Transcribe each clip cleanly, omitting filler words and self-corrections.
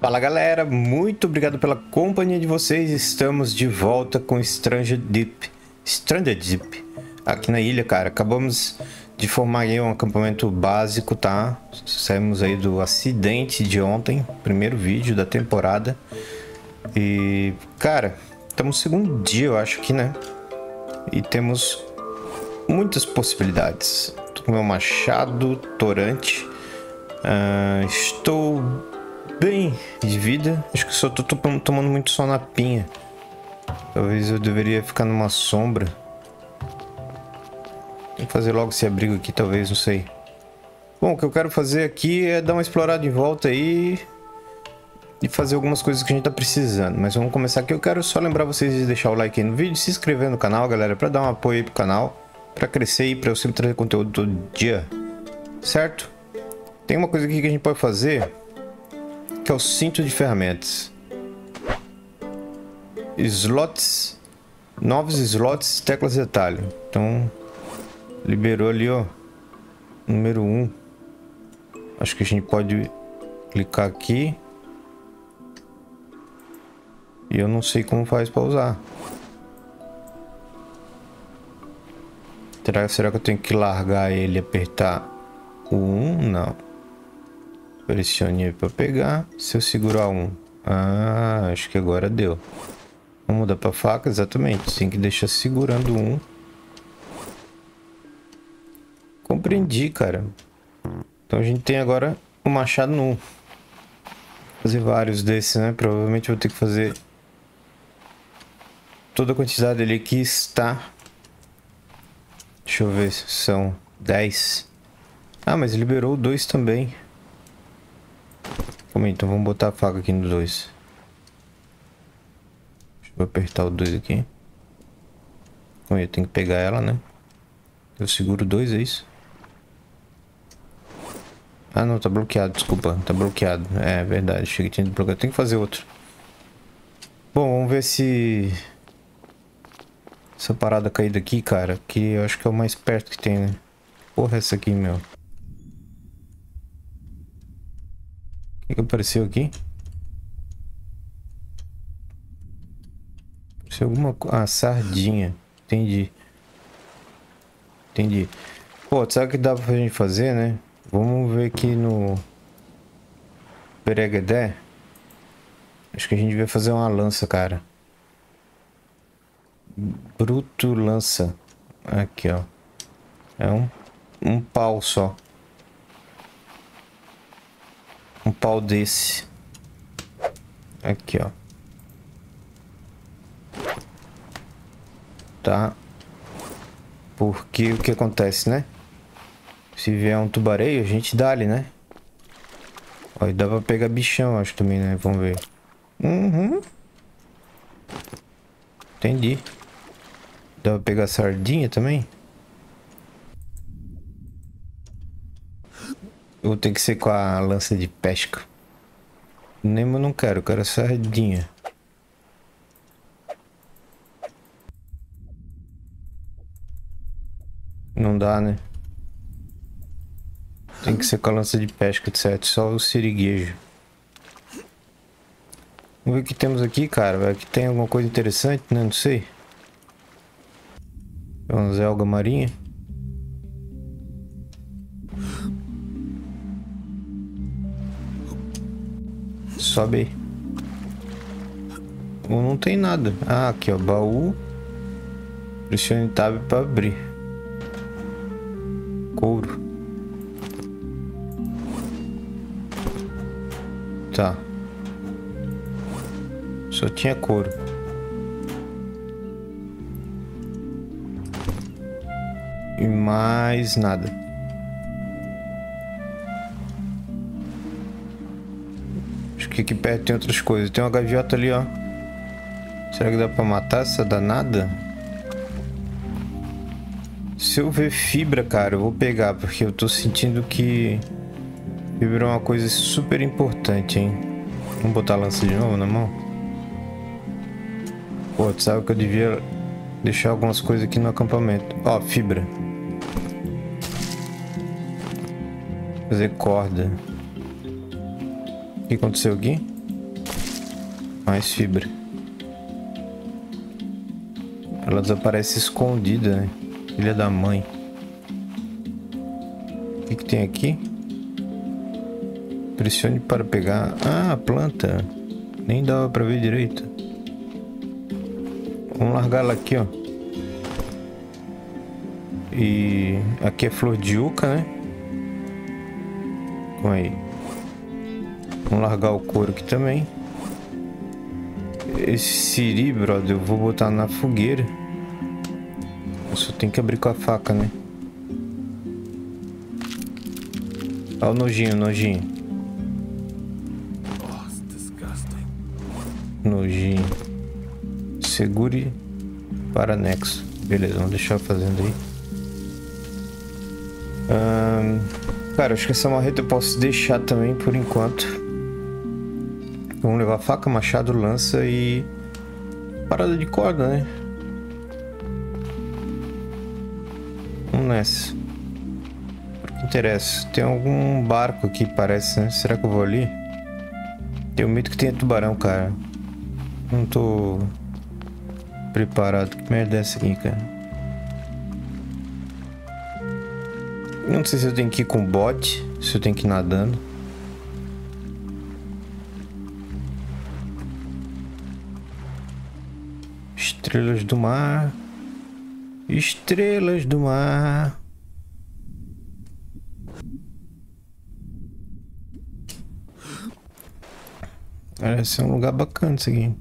Fala galera, muito obrigado pela companhia de vocês. Estamos de volta com Stranger Deep aqui na ilha, cara. Acabamos de formar aí um acampamento básico, tá? Saímos aí do acidente de ontem, primeiro vídeo da temporada. E, cara, estamos no segundo dia, eu acho que, né? E temos muitas possibilidades. Tô com meu machado torante. Estou bem de vida. Acho que só tô tomando muito sol na pinha. Talvez eu deveria ficar numa sombra. Tem que fazer logo esse abrigo aqui, talvez, não sei. Bom, o que eu quero fazer aqui é dar uma explorada em volta aí e fazer algumas coisas que a gente tá precisando. Mas vamos começar aqui. Eu quero só lembrar vocês de deixar o like aí no vídeo, se inscrever no canal, galera, pra dar um apoio aí pro canal, pra crescer e pra eu sempre trazer conteúdo todo dia, certo? Tem uma coisa aqui que a gente pode fazer, que é o cinto de ferramentas. Slots, novos slots, teclas de detalhe. Então, liberou ali, ó, número 1. Acho que a gente pode clicar aqui. E eu não sei como faz para usar. Será que eu tenho que largar ele e apertar o 1? Não. Pressione para pegar. Se eu segurar 1. Ah, acho que agora deu. Vamos mudar para faca, exatamente. Tem que deixar segurando 1. Compreendi, cara. Então a gente tem agora o machado no 1. Fazer vários desses, né? Provavelmente eu vou ter que fazer toda a quantidade ali que está. Deixa eu ver se são 10. Ah, mas liberou 2 também. Calma aí, então vamos botar a faca aqui no 2. Deixa eu apertar o 2 aqui. Calma aí, eu tenho que pegar ela, né? Eu seguro 2, é isso? Ah, não, tá bloqueado, desculpa. Tá bloqueado. É verdade, achei que tinha desbloqueado. Tem que fazer outro. Bom, vamos ver se essa parada caída aqui, cara, que eu acho que é o mais perto que tem, né? Porra, essa aqui, meu. O que apareceu aqui? Apareceu alguma coisa. Ah, sardinha. Entendi. Entendi. Pô, sabe o que dá pra gente fazer, né? Vamos ver aqui no Peregedé. Acho que a gente devia fazer uma lança, cara. Bruto lança. Aqui, ó. É um pau só. Um pau desse. Aqui, ó. Tá. Porque o que acontece, né? Se vier um tubareio, a gente dá ali, né? Ó, e dá pra pegar bichão, acho também, né? Vamos ver. Uhum. Entendi. Dá pra pegar sardinha também? Eu vou ter que ser com a lança de pesca. Nemo eu não quero, eu quero sardinha. Não dá, né? Tem que ser com a lança de pesca, etc. Só o siriguejo. Vamos ver o que temos aqui, cara. Aqui tem alguma coisa interessante, né? Não sei. É uma zelga marinha. Sobe aí. Ou não tem nada. Ah, aqui, ó. Baú. Pressione Tab para abrir. Couro. Tá. Só tinha couro. E mais nada. Acho que aqui perto tem outras coisas. Tem uma gaviota ali, ó. Será que dá pra matar essa danada? Se eu ver fibra, cara, eu vou pegar. Porque eu tô sentindo que fibra é uma coisa super importante, hein? Vamos botar a lança de novo na mão? Pô, tu sabe que eu devia deixar algumas coisas aqui no acampamento. Ó, fibra. Fazer corda. O que aconteceu aqui? Mais fibra. Ela desaparece escondida, né? Filha da mãe. O que tem aqui? Pressione para pegar... Ah, planta. Nem dava pra ver direito. Vamos largar ela aqui, ó. E... aqui é flor de yucca, né? Calma aí. Vamos largar o couro aqui também. Esse siri, brother, eu vou botar na fogueira. Eu só tenho que abrir com a faca, né? Olha o nojinho, nojinho. Nojinho. Segure para anexo. Beleza, vamos deixar fazendo aí. Cara, acho que essa marreta eu posso deixar também por enquanto. Vamos levar faca, machado, lança e... parada de corda, né? Vamos nessa. O que interessa? Tem algum barco aqui, parece, né? Será que eu vou ali? Tenho medo que tenha tubarão, cara. Não tô... preparado. Que merda é essa aqui, cara? Não sei se eu tenho que ir com bote, se eu tenho que ir nadando. Estrelas do mar. Estrelas do mar. Parece um lugar bacana isso aqui.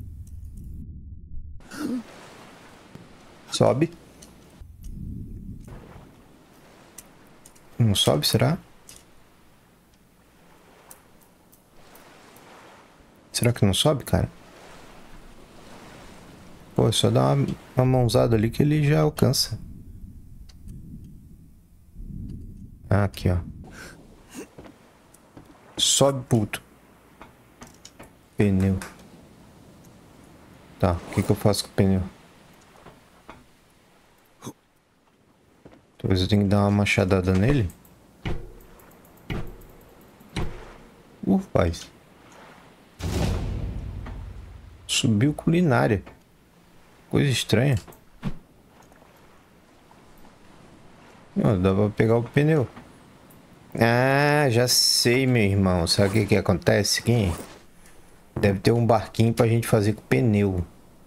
Sobe. Não sobe, será? Será que não sobe, cara? Pô, é só dar uma mãozada ali que ele já alcança. Ah, aqui, ó. Sobe, puto. Pneu. Tá, o que que eu faço com o pneu? Talvez eu tenha que dar uma machadada nele. Rapaz. Subiu culinária. Coisa estranha. Não, dá pra pegar o pneu. Ah, já sei, meu irmão. Sabe o que que acontece aqui? Deve ter um barquinho pra gente fazer com pneu.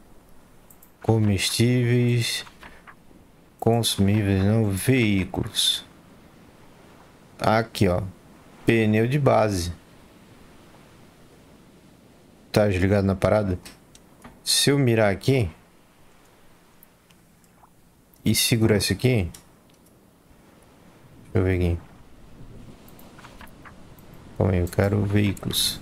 Comestíveis. Consumíveis, não. Veículos. Aqui, ó. Pneu de base. Tá desligado na parada? Se eu mirar aqui e segurar isso aqui, deixa eu ver aqui. Calma aí, eu quero veículos.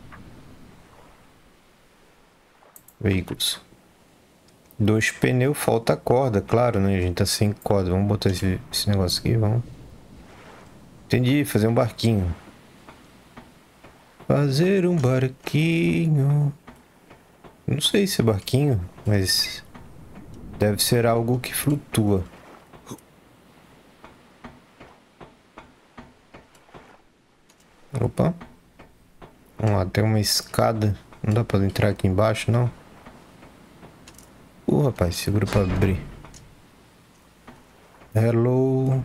Veículos. 2 pneus, falta corda, claro, né? A gente tá sem corda. Vamos botar esse negócio aqui, vamos. Entendi, fazer um barquinho. Fazer um barquinho. Não sei se é barquinho, mas deve ser algo que flutua. Opa. Vamos lá, tem uma escada. Não dá pra entrar aqui embaixo, não? Rapaz, segura pra abrir. Hello.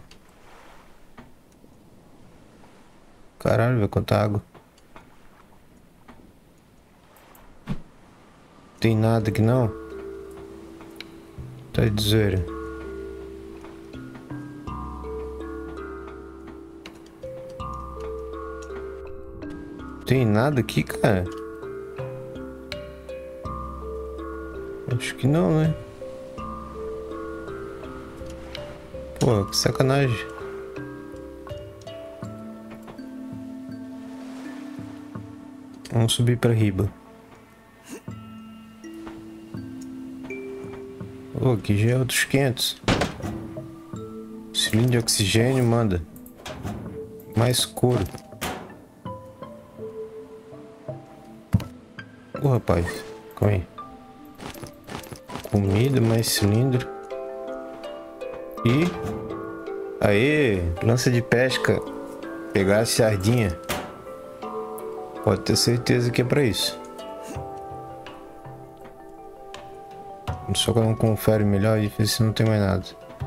Caralho, vai quanta água. Tem nada aqui não? Tá de zoeira. Tem nada aqui, cara? Acho que não, né? Pô, que sacanagem. Vamos subir pra riba. Oh, aqui já é outros 500. Cilindro de oxigênio, manda. Mais couro. Rapaz, calma aí. Comida, mais cilindro. E... Aê, lança de pesca. Pegar a sardinha. Pode ter certeza que é pra isso. Só que eu não confere melhor e ver se não tem mais nada.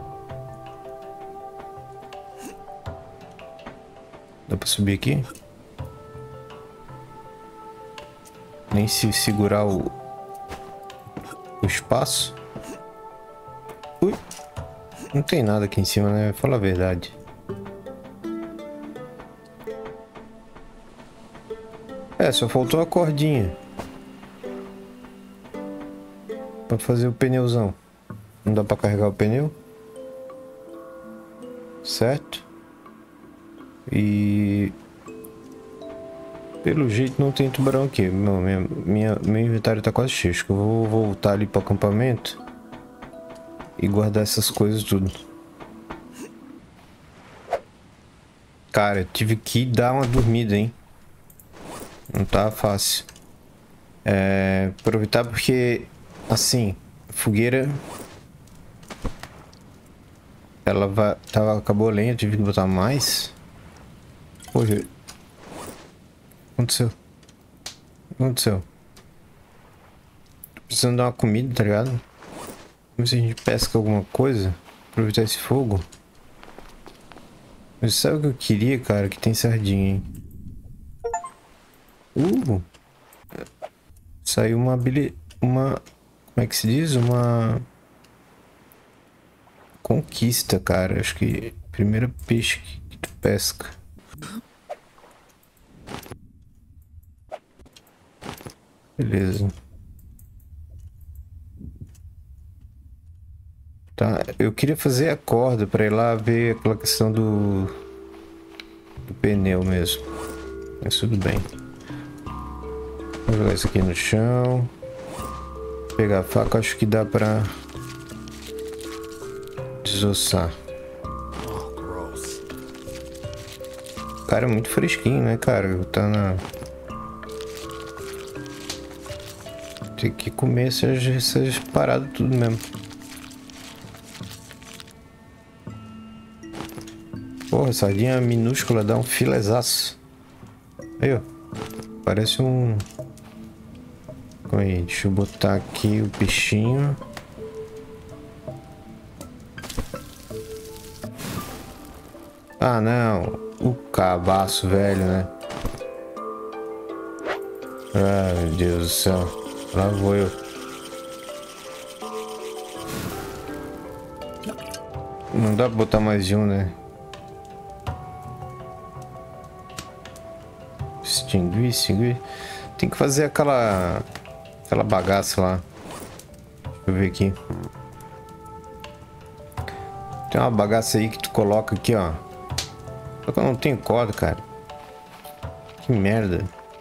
Dá pra subir aqui? Nem se segurar o espaço. Ui. Não tem nada aqui em cima, né? Fala a verdade. É, só faltou a cordinha pra fazer o pneuzão. Não dá pra carregar o pneu? Certo? E... pelo jeito não tem tubarão aqui. Meu inventário tá quase cheio. Acho que eu vou voltar ali pro acampamento e guardar essas coisas tudo. Cara, eu tive que dar uma dormida, hein? Não tá fácil. Aproveitar porque, assim, a fogueira... ela acabou a lenha, eu tive que botar mais. Poxa. O que aconteceu? O que aconteceu? Tô precisando dar uma comida, tá ligado? Vamos ver se a gente pesca alguma coisa. Aproveitar esse fogo. Mas sabe o que eu queria, cara? Que tem sardinha, hein? Saiu uma como é que se diz? Uma conquista, cara. Acho que primeiro peixe que tu pesca. Beleza. Tá, eu queria fazer a corda pra ir lá ver aquela questão do pneu mesmo. Mas tudo bem. Vou jogar isso aqui no chão. Pegar a faca, acho que dá pra desossar. Cara, é muito fresquinho, né, cara? Tá na... tem que comer essas paradas tudo mesmo. Porra, sardinha minúscula dá um filezaço. Aí, ó. Parece um... calma aí, deixa eu botar aqui o peixinho. Ah, não. O cabaço velho, né? Ah, meu Deus do céu. Lá vou eu. Não dá pra botar mais de um, né? Extinguir. Tem que fazer aquela bagaça lá. Deixa eu ver aqui. Tem uma bagaça aí que tu coloca aqui, ó. Só que eu não tenho corda, cara. Que merda.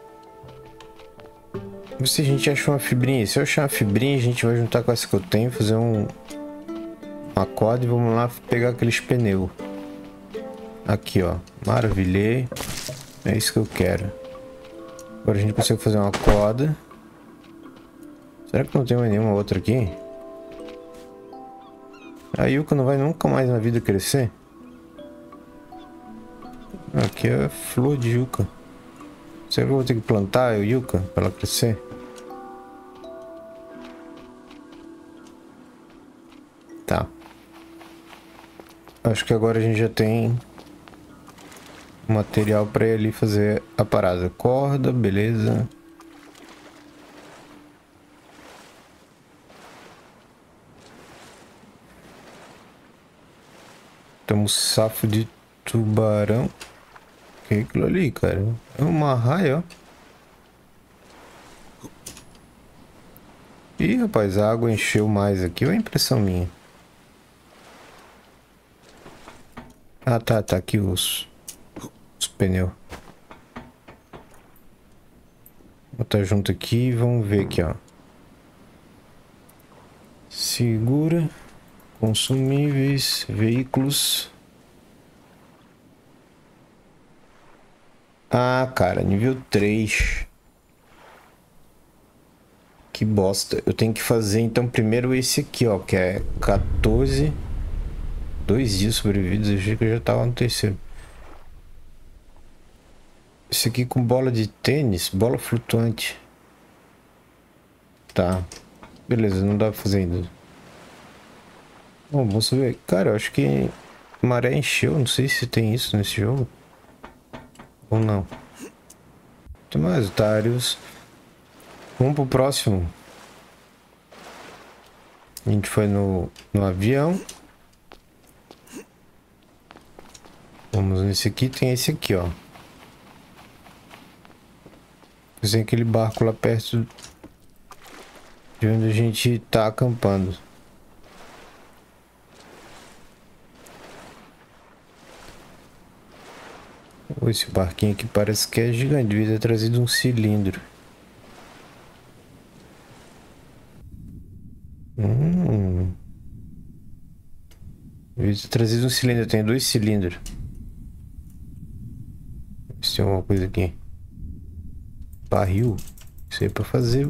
Vê se a gente achou uma fibrinha. Se eu achar uma fibrinha, a gente vai juntar com essa que eu tenho, fazer uma corda e vamos lá pegar aqueles pneus. Aqui, ó. Maravilhei. É isso que eu quero. Agora a gente consegue fazer uma corda. Será que não tem mais nenhuma outra aqui? A yuca não vai nunca mais na vida crescer? Aqui é flor de yuca. Será que eu vou ter que plantar a yuca para ela crescer? Tá. Acho que agora a gente já tem material para ir ali fazer a parada. Corda, beleza. Temos safo de tubarão. O que é aquilo ali, cara? É uma raia, ó. Ih, rapaz, a água encheu mais aqui, ou é impressão minha? Ah, tá aqui os pneus. Vou botar junto aqui e vamos ver aqui, ó. Segura, consumíveis, veículos. Ah, cara, nível 3. Que bosta. Eu tenho que fazer então primeiro esse aqui, ó, que é 14. 2 dias sobrevividos. Eu achei que eu já tava no terceiro. Esse aqui com bola de tênis, bola flutuante. Tá. Beleza, não dá pra fazer ainda. Bom, vamos ver. Cara, eu acho que maré encheu. Não sei se tem isso nesse jogo. Ou não. Tem mais otários. Vamos pro próximo. A gente foi no avião. Vamos nesse aqui. Tem esse aqui, ó. Tem aquele barco lá perto de onde a gente tá acampando. Esse barquinho aqui parece que é gigante. Devia ter trazido um cilindro. Devia ter trazido um cilindro. Tem 2 cilindros. Se tem alguma coisa aqui. Barril. Isso aí é pra fazer.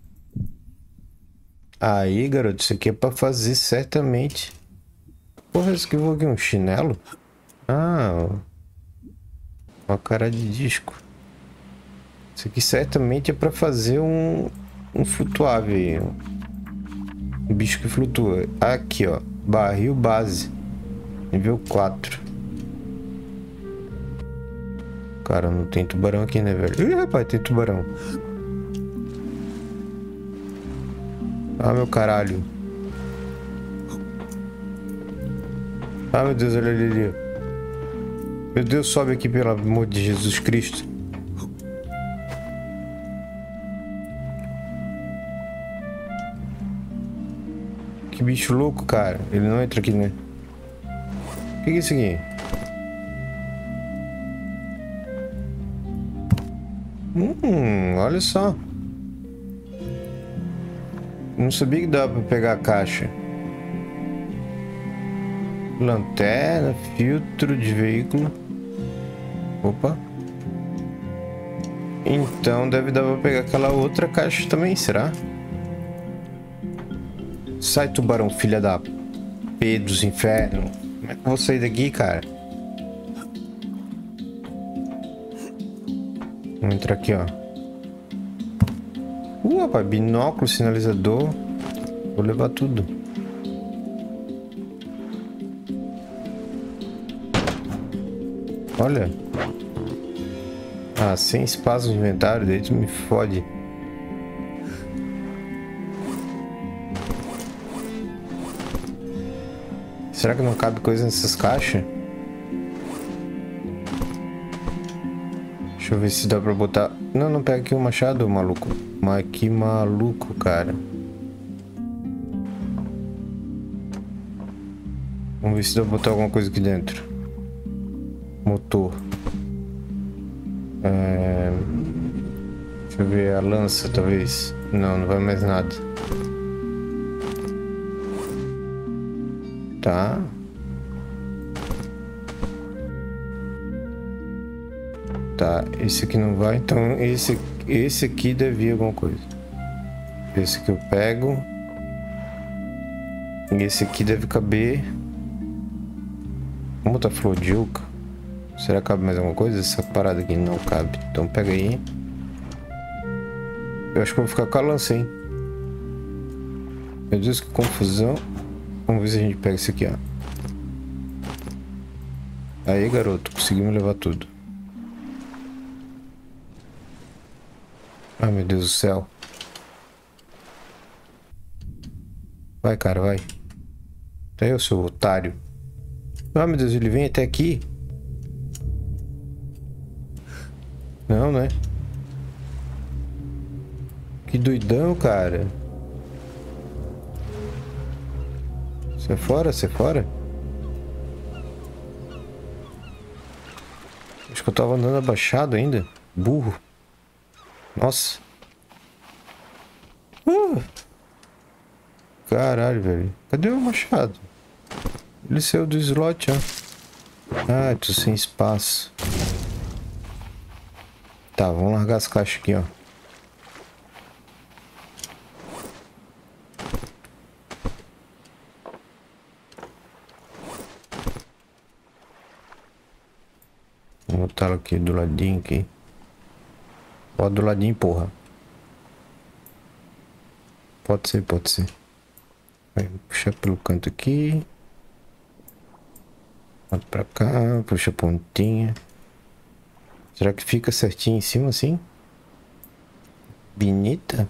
Aí, garoto. Isso aqui é pra fazer certamente. Porra, isso que eu vou aqui. Um chinelo? Ah, uma cara de disco. Isso aqui certamente é pra fazer um flutuável aí. Um bicho que flutua. Aqui, ó. Barril base. Nível 4. Cara, não tem tubarão aqui, né, velho? Ih, rapaz, tem tubarão. Ah, meu caralho. Ah, meu Deus, olha ali. Meu Deus, sobe aqui, pelo amor de Jesus Cristo. Que bicho louco, cara. Ele não entra aqui, né? O que é isso aqui? Olha só. Não sabia que dava pra pegar a caixa. Lanterna, filtro de veículo. Opa. Então deve dar pra pegar aquela outra caixa também, será? Sai, tubarão, filha da P dos infernos. Como é que eu vou sair daqui, cara? Vamos entrar aqui, ó. Rapaz, binóculo, sinalizador. Vou levar tudo. Olha. Ah, sem espaço no inventário, daí tu me fode. Será que não cabe coisa nessas caixas? Deixa eu ver se dá pra botar... Não, não pega aqui o machado, maluco. Mas que maluco, cara. Vamos ver se dá pra botar alguma coisa aqui dentro. Motor. Deixa eu ver a lança, talvez. Não, não vai mais nada. Tá. Tá, esse aqui não vai, então esse aqui deve ir alguma coisa. Esse aqui eu pego. E esse aqui deve caber. Vamos botar flor de yucca. Será que cabe mais alguma coisa? Essa parada aqui não cabe. Então pega aí. Eu acho que eu vou ficar com a lança, hein? Meu Deus, que confusão. Vamos ver se a gente pega esse aqui, ó. Aí, garoto, conseguimos levar tudo. Ai, meu Deus do céu. Vai, cara, vai. Tá aí, seu otário. Ah, meu Deus, ele vem até aqui. Não, né? Que doidão, cara. Sai fora, sai fora. Acho que eu tava andando abaixado ainda. Burro. Nossa. Caralho, velho. Cadê o machado? Ele saiu do slot, ó. Ah, tô sem espaço. Tá, vamos largar as caixas aqui, ó. Vou botar ela aqui do ladinho, aqui. Bota do ladinho, porra. Pode ser, pode ser. Vai puxar pelo canto aqui. Bota pra cá, puxa a pontinha. Será que fica certinho em cima assim? Bonita.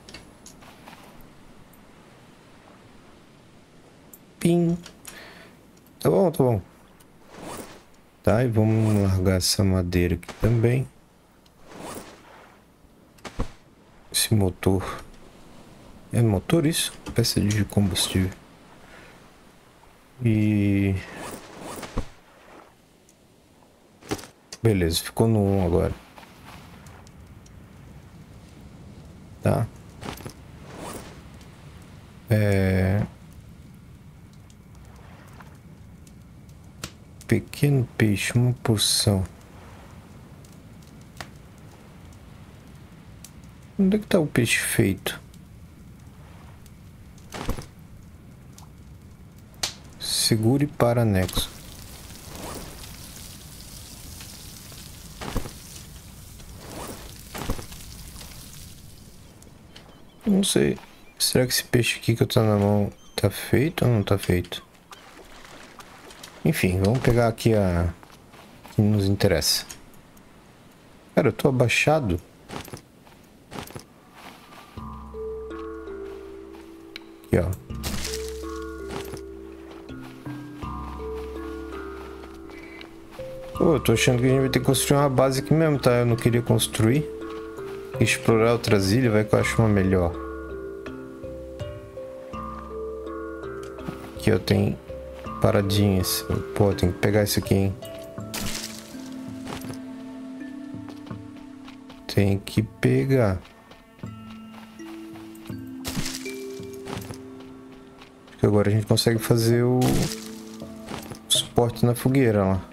Pim. Tá bom, tá bom. Tá, e vamos largar essa madeira aqui também. Esse motor. É motor isso? Peça de combustível. E... beleza, ficou no 1 agora. Tá. Pequeno peixe, uma porção. Onde é que tá o peixe feito? Segure para anexo. Não sei. Será que esse peixe aqui que eu tô na mão tá feito ou não tá feito? Enfim, vamos pegar aqui a que nos interessa. Cara, eu tô abaixado. Aqui, ó. Pô, eu tô achando que a gente vai ter que construir uma base aqui mesmo, tá? Eu não queria construir. Explorar outras ilhas, vai que eu acho uma melhor. Aqui, ó, tem paradinhas. Pô, tem que pegar isso aqui, hein? Tem que pegar. Acho que agora a gente consegue fazer o suporte na fogueira lá.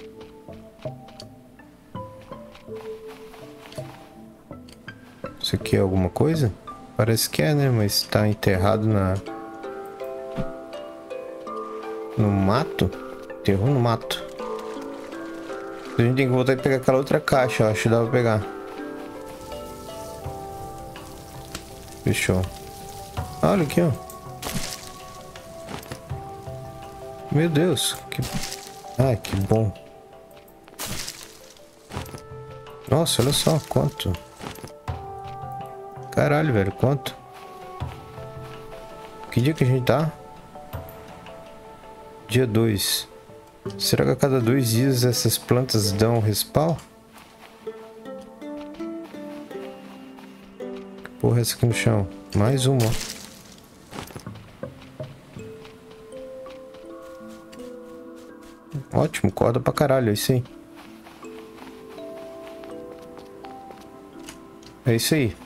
Isso aqui é alguma coisa? Parece que é, né? Mas tá enterrado no mato. Enterrou no mato. A gente tem que voltar e pegar aquela outra caixa, eu acho que dá pra pegar. Fechou. Olha aqui, ó. Meu Deus. Ai, que bom. Nossa, olha só quanto. Caralho, velho, quanto? Que dia que a gente tá? Dia 2. Será que a cada 2 dias essas plantas dão respawn? Que porra é essa aqui no chão? Mais uma. Ótimo, corda pra caralho, é isso aí. É isso aí.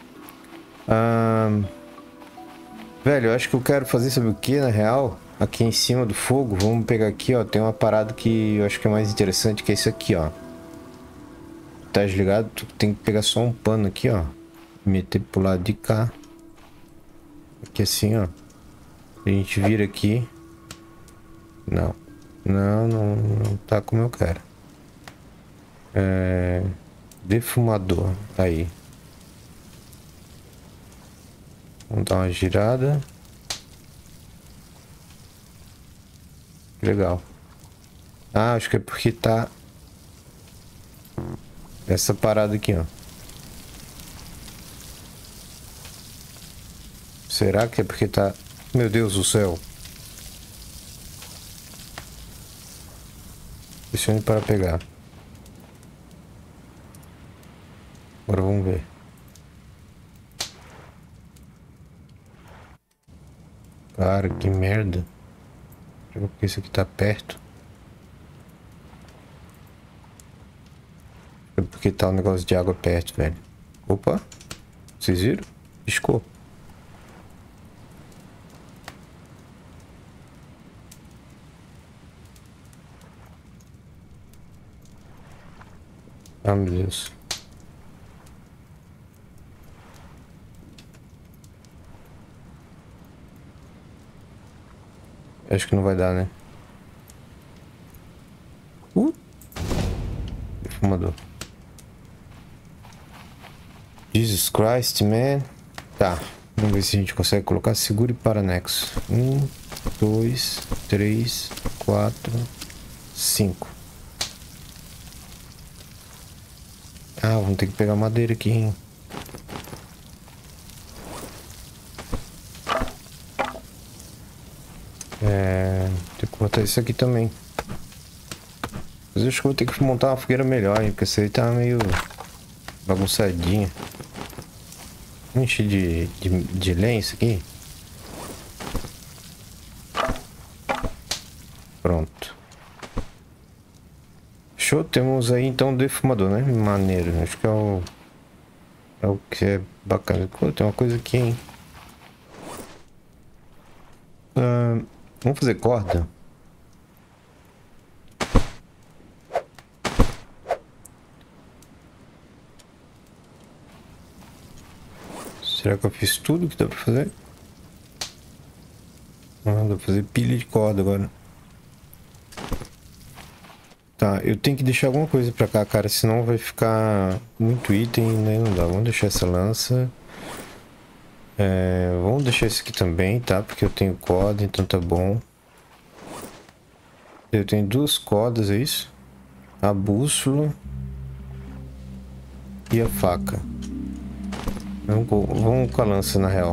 Velho, eu acho que eu quero fazer, sabe o que, na real? Aqui em cima do fogo, vamos pegar aqui, ó. Tem uma parada que eu acho que é mais interessante, que é isso aqui, ó. Tá desligado? Tu tem que pegar só um pano aqui, ó. Meter pro lado de cá. Aqui assim, ó. A gente vira aqui. Não. Não tá como eu quero. Defumador. Aí. Vamos dar uma girada. Legal. Ah, acho que é porque tá... essa parada aqui, ó. Será que é porque tá... Meu Deus do céu. Pressione para pegar. Agora vamos ver. Cara, que merda. Será que isso aqui tá perto? É porque tá um negócio de água perto, velho. Opa. Vocês viram? Piscou. Ah, meu Deus. Acho que não vai dar, né? Defumador. Jesus Christ, man. Tá. Vamos ver se a gente consegue colocar seguro e paranexo. 1, 2, 3, 4, 5. Ah, vamos ter que pegar madeira aqui, hein? Tem que botar isso aqui também. Mas eu acho que vou ter que montar uma fogueira melhor, hein? Porque essa aí tá meio bagunçadinha. Enche de lenha isso aqui. Pronto. Show, temos aí então o defumador, né? Maneiro. Acho que é o que é bacana. Pô, tem uma coisa aqui, hein? Vamos fazer corda? Será que eu fiz tudo que dá pra fazer? Ah, dá pra fazer pilha de corda agora. Tá, eu tenho que deixar alguma coisa pra cá, cara, senão vai ficar muito item, né? Não dá. Vamos deixar essa lança. Vamos deixar isso aqui também, tá? Porque eu tenho corda, então tá bom. Eu tenho 2 cordas, é isso? A bússola e a faca. Vamos com a lança, na real.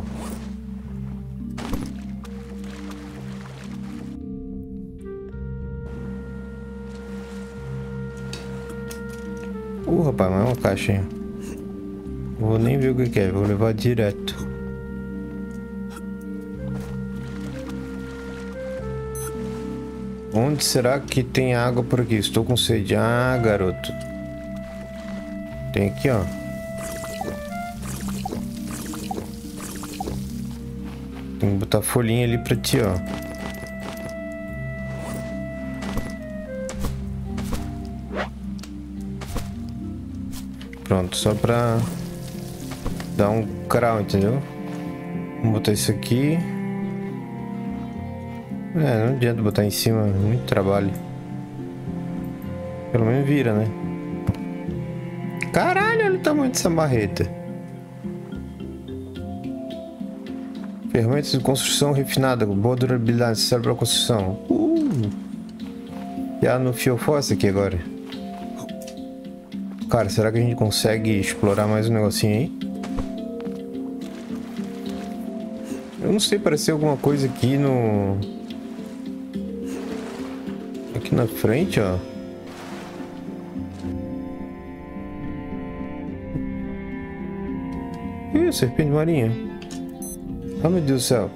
Rapaz, mas é uma caixa, hein? Vou nem ver o que é, vou levar direto. Onde será que tem água por aqui? Estou com sede. Ah, garoto. Tem aqui, ó. Tem que botar folhinha ali pra ti, ó. Pronto, só pra dar um crawl, entendeu? Vamos botar isso aqui. Não adianta botar em cima, muito trabalho. Pelo menos vira, né? Caralho, olha o tamanho dessa marreta. Ferramentas de construção refinada, boa durabilidade, serve para construção. Já no fiofó aqui agora. Cara, será que a gente consegue explorar mais um negocinho aí? Eu não sei, pareceu alguma coisa aqui no... Aqui na frente, ó. Ih, serpente marinha. Ah, meu Deus do céu.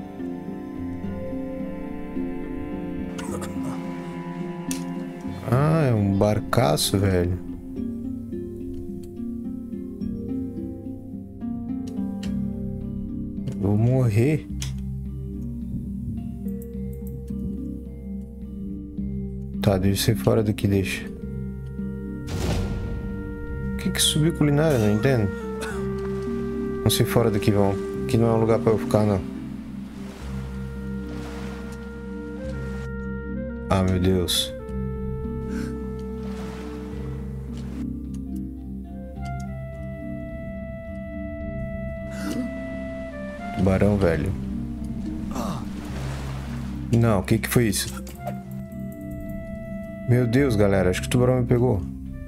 Ah, é um barcaço, velho. Vou morrer. Tá, deixa eu sair fora daqui, deixa. O que subiu culinária? Não entendo. Vamos sair fora daqui, vamos. Aqui não é um lugar pra eu ficar, não. Ah, meu Deus. Tubarão, velho. Não, o que foi isso? Meu Deus, galera, acho que o tubarão me pegou.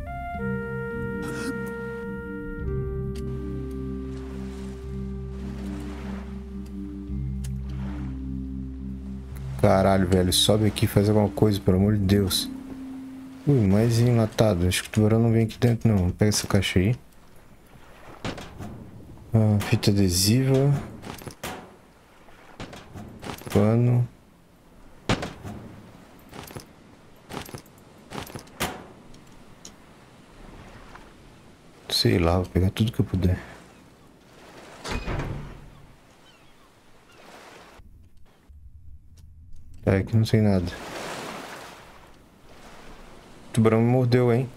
Caralho, velho, sobe aqui e faz alguma coisa, pelo amor de Deus. Ui, mais enlatado. Acho que o tubarão não vem aqui dentro, não. Pega essa caixa aí. Fita adesiva. Pano. Sei lá, vou pegar tudo que eu puder. Aqui não tem nada. O tubarão me mordeu, hein?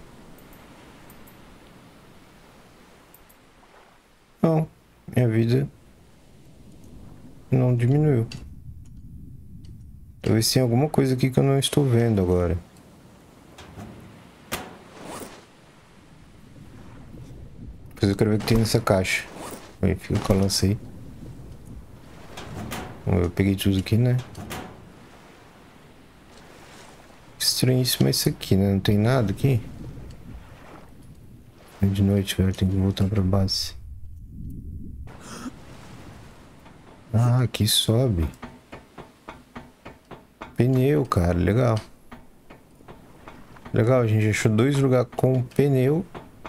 Não, minha vida não diminuiu. Talvez tenha alguma coisa aqui que eu não estou vendo agora. Depois eu quero ver o que tem nessa caixa. Aí fica com a lança aí. Eu peguei tudo aqui, né? Estranhíssimo isso aqui, né? Não tem nada aqui. É de noite, cara. Tem que voltar pra base. Ah, aqui sobe. Pneu, cara. Legal. Legal, a gente achou 2 lugares com pneu.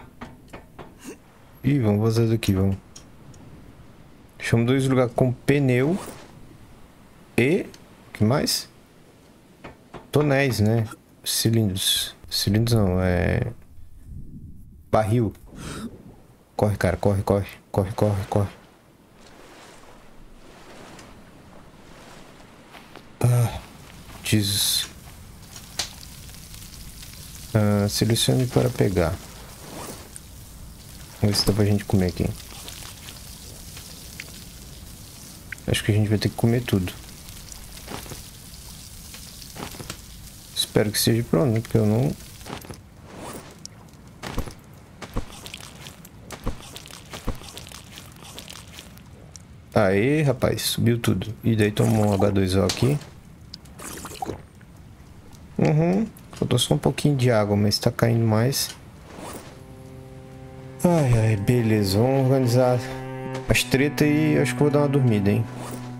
Ih, vamos vazar daqui, vamos. Achamos 2 lugares com pneu. E... o que mais? Tonéis, né? Cilindros. Cilindros não, é... barril. Corre, cara, corre, corre. Corre, corre, corre. Ah, Jesus. Selecione para pegar. Vamos ver se dá pra gente comer aqui. Acho que a gente vai ter que comer tudo. Espero que esteja pronto, né? Porque eu não... Aê, rapaz, subiu tudo. E daí tomou um H2O aqui. Faltou só um pouquinho de água, mas tá caindo mais. Ai, ai, beleza. Vamos organizar as tretas e acho que vou dar uma dormida, hein.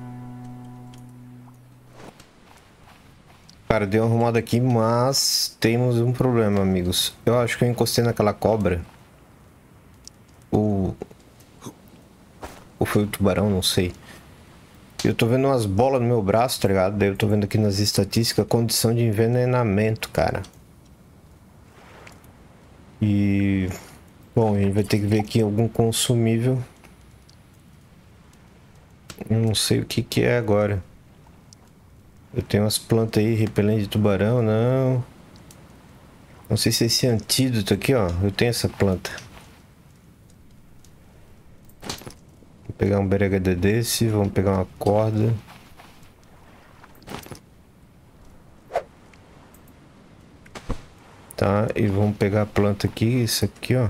Cara, deu uma arrumada aqui, mas temos um problema, amigos. Eu acho que eu encostei naquela cobra. Ou foi o tubarão, não sei. Eu tô vendo umas bolas no meu braço, tá ligado? Daí eu tô vendo aqui nas estatísticas a condição de envenenamento, cara. E... bom, a gente vai ter que ver aqui algum consumível. Eu não sei o que que é agora. Eu tenho umas plantas aí, repelente de tubarão, não. Não sei se é esse antídoto aqui, ó. Eu tenho essa planta. Vou pegar um BRHD desse, vamos pegar uma corda. Tá, e vamos pegar a planta aqui, isso aqui, ó.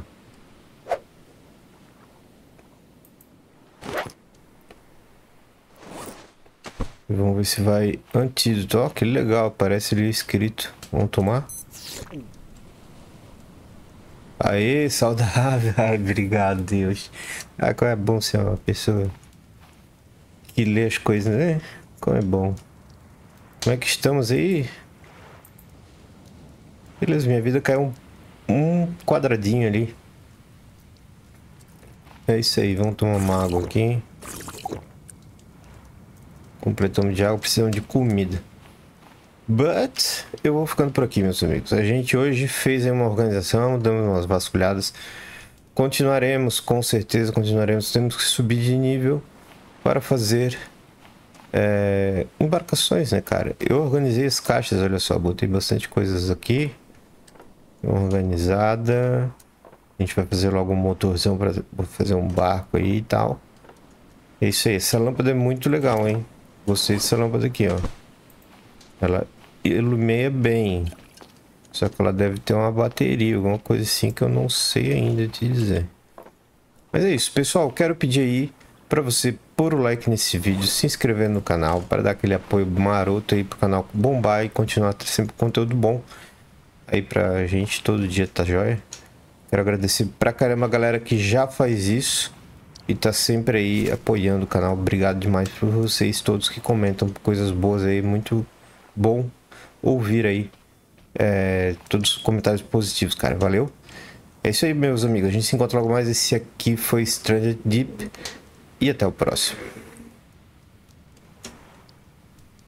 E vamos ver se vai antídoto. Ó, que legal, parece ali escrito. Vamos tomar? Aê, saudável. Ai, obrigado, Deus. Ah, como é bom ser uma pessoa que lê as coisas, né? Como é bom. Como é que estamos aí? Beleza, minha vida caiu um quadradinho ali. É isso aí, vamos tomar uma água aqui. Completamos de água, precisamos de comida. But eu vou ficando por aqui, meus amigos. A gente hoje fez aí uma organização, damos umas vasculhadas. Continuaremos, com certeza, continuaremos. Temos que subir de nível para fazer embarcações, né, cara? Eu organizei as caixas, olha só, botei bastante coisas aqui. Organizada. A gente vai fazer logo um motorzão para fazer um barco aí e tal. É isso aí, essa lâmpada é muito legal, hein? Gostei dessa lâmpada aqui, ó. Ela ilumina bem. Só que ela deve ter uma bateria, alguma coisa assim que eu não sei ainda te dizer. Mas é isso, pessoal. Quero pedir aí para você pôr o like nesse vídeo, se inscrever no canal, para dar aquele apoio maroto aí pro canal bombar e continuar tendo sempre conteúdo bom aí pra gente todo dia, tá joia? Quero agradecer pra caramba a galera que já faz isso e tá sempre aí apoiando o canal. Obrigado demais por vocês todos que comentam coisas boas aí, muito bom ouvir aí todos os comentários positivos, cara. Valeu. É isso aí, meus amigos. A gente se encontra logo mais. Esse aqui foi Stranger Deep e até o próximo.